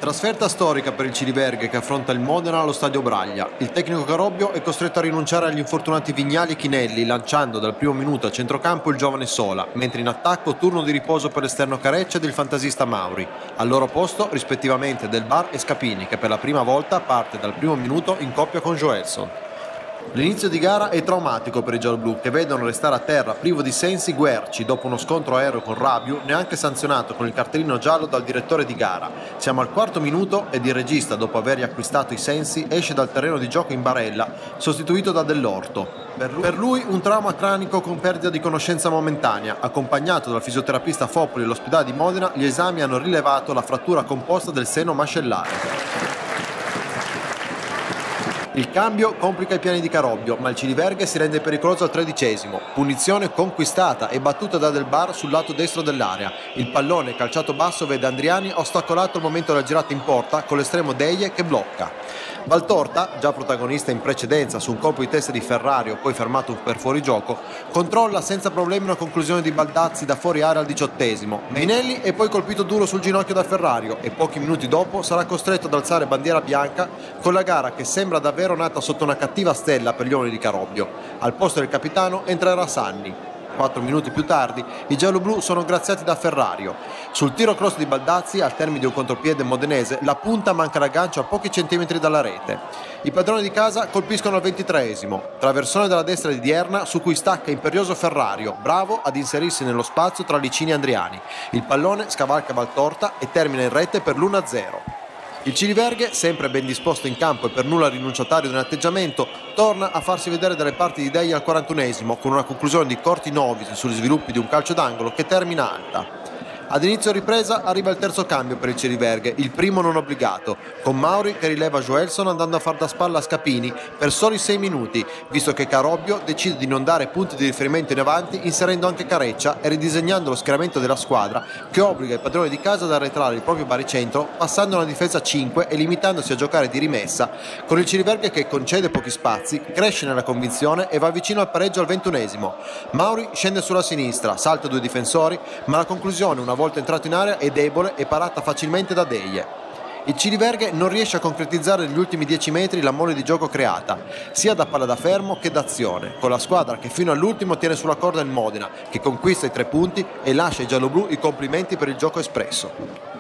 Trasferta storica per il Ciliberghe che affronta il Modena allo stadio Braglia. Il tecnico Carobbio è costretto a rinunciare agli infortunati Vignali e Chinelli, lanciando dal primo minuto a centrocampo il giovane Sola, mentre in attacco turno di riposo per l'esterno Careccia ed il fantasista Mauri. Al loro posto rispettivamente Del Bar e Scapini, che per la prima volta parte dal primo minuto in coppia con Joelson. L'inizio di gara è traumatico per i gialloblu, che vedono restare a terra privo di sensi Guerci dopo uno scontro aereo con Rabiu, neanche sanzionato con il cartellino giallo dal direttore di gara. Siamo al quarto minuto ed il regista, dopo aver riacquistato i sensi, esce dal terreno di gioco in barella, sostituito da Dell'Orto. Per lui un trauma cranico con perdita di conoscenza momentanea. Accompagnato dal fisioterapista Fopoli all'ospedale di Modena, gli esami hanno rilevato la frattura composta del seno mascellare. Il cambio complica i piani di Carobbio, ma il Ciliberghe si rende pericoloso al 13°. Punizione conquistata e battuta da Del Bar sul lato destro dell'area. Il pallone calciato basso vede Andriani ostacolato al momento della girata in porta con l'estremo Deie che blocca. Valtorta, già protagonista in precedenza su un colpo di testa di Ferrario poi fermato per fuorigioco, controlla senza problemi una conclusione di Baldazzi da fuori area al 18°. Minelli è poi colpito duro sul ginocchio da Ferrario e pochi minuti dopo sarà costretto ad alzare bandiera bianca con la gara che sembra davvero nata sotto una cattiva stella per gli uomini di Carobbio. Al posto del capitano entrerà Sanni. 4 minuti più tardi i gialloblu sono graziati da Ferrario. Sul tiro cross di Baldazzi, al termine di un contropiede modenese, la punta manca l'aggancio a pochi centimetri dalla rete. I padroni di casa colpiscono al 23°, traversone dalla destra di Dierna su cui stacca imperioso Ferrario, bravo ad inserirsi nello spazio tra Licini e Andriani. Il pallone scavalca Valtorta e termina in rete per l'1-0. Il Ciliberghe, sempre ben disposto in campo e per nulla rinunciatario nell'atteggiamento, torna a farsi vedere dalle parti di Deia al 41° con una conclusione di Corti Novis sugli sviluppi di un calcio d'angolo che termina alta. Ad inizio ripresa arriva il terzo cambio per il Ciliberghe, il primo non obbligato, con Mauri che rileva Joelson andando a far da spalla a Scapini per soli 6 minuti, visto che Carobbio decide di non dare punti di riferimento in avanti inserendo anche Careccia e ridisegnando lo schieramento della squadra che obbliga i padroni di casa ad arretrare il proprio baricentro passando una difesa a 5 e limitandosi a giocare di rimessa, con il Ciliberghe che concede pochi spazi, cresce nella convinzione e va vicino al pareggio al 21°. Mauri scende sulla sinistra, salta 2 difensori, ma la conclusione una volta entrato in area è debole e parata facilmente da Deie. Il Ciliberghe non riesce a concretizzare negli ultimi 10 metri la mole di gioco creata, sia da palla da fermo che d'azione, con la squadra che fino all'ultimo tiene sulla corda il Modena, che conquista i 3 punti e lascia ai gialloblu i complimenti per il gioco espresso.